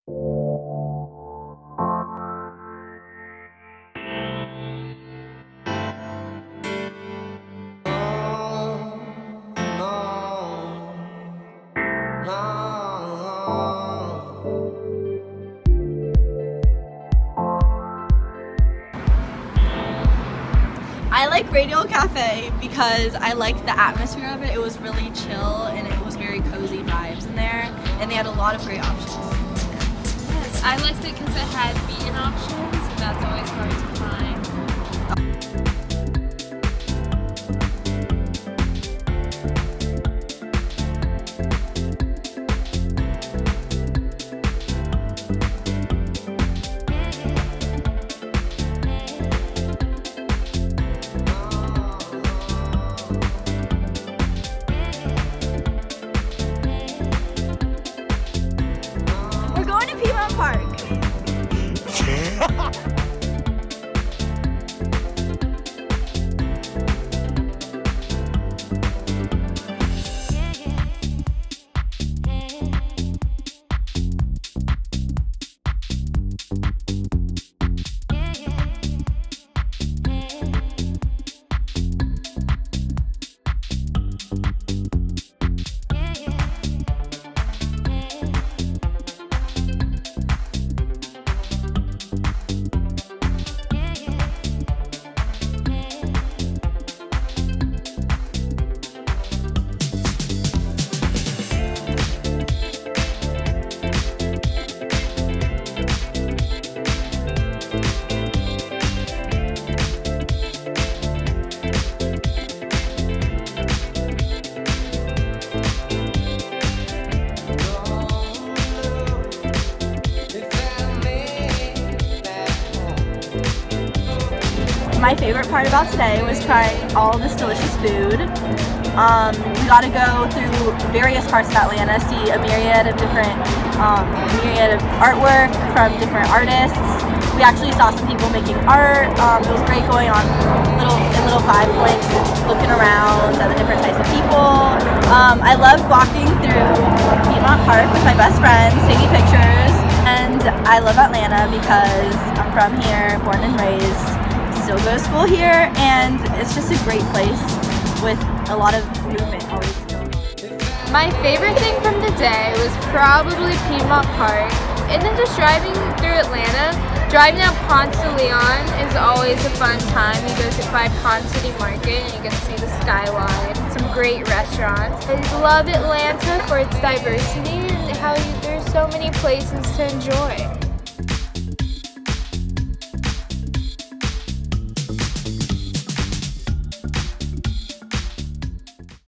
I like Radio Cafe because I liked the atmosphere of it. It was really chill and it was very cozy vibes in there, and they had a lot of great options. Yes, I liked it because it had vegan options, and that's always hard to find. Park. My favorite part about today was trying all this delicious food. We got to go through various parts of Atlanta, see a myriad of different artwork from different artists. We actually saw some people making art. It was great going on little Five Points, looking around at the different types of people. I loved walking through Piedmont Park with my best friends, taking pictures, and I love Atlanta because I'm from here, born and raised. Still go to school here, and it's just a great place with a lot of movement always going on. My favorite thing from the day was probably Piedmont Park, and then just driving through Atlanta. Driving down Ponce de Leon is always a fun time. You go by Ponce City Market and you get to see the skyline, some great restaurants. I love Atlanta for its diversity and how there's so many places to enjoy.